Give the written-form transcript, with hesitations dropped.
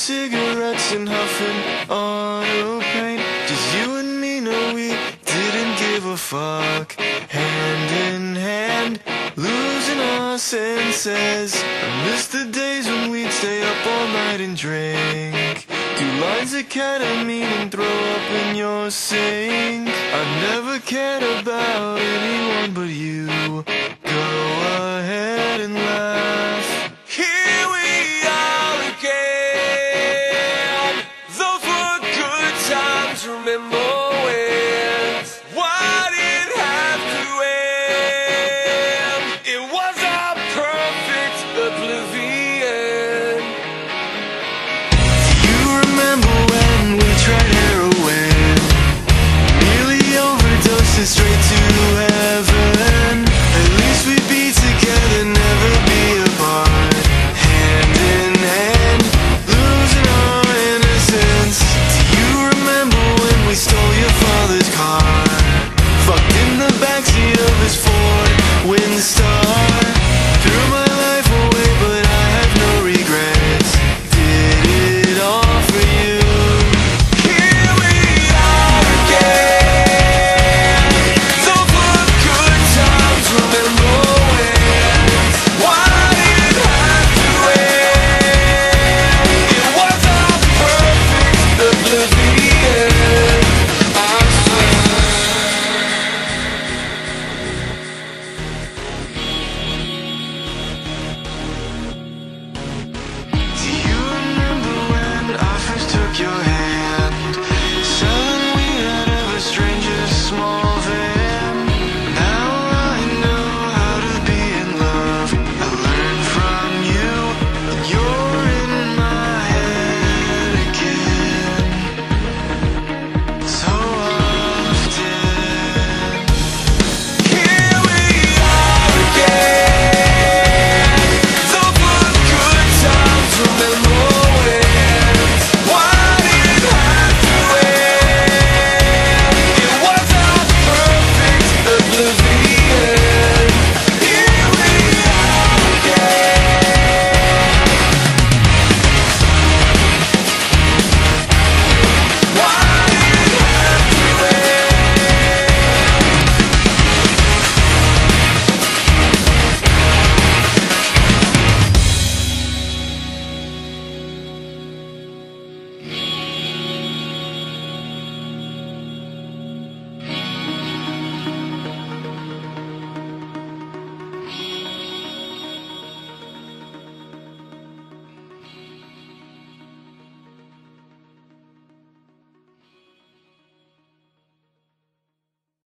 cigarettes and huffing auto paint. Just you and me, no, we didn't give a fuck. Hand in hand, losing our senses. I miss the days when we'd stay up all night and drink. 2 lines of ketamine and throw up in your sink. I've never cared about anyone but you. Go ahead and laugh.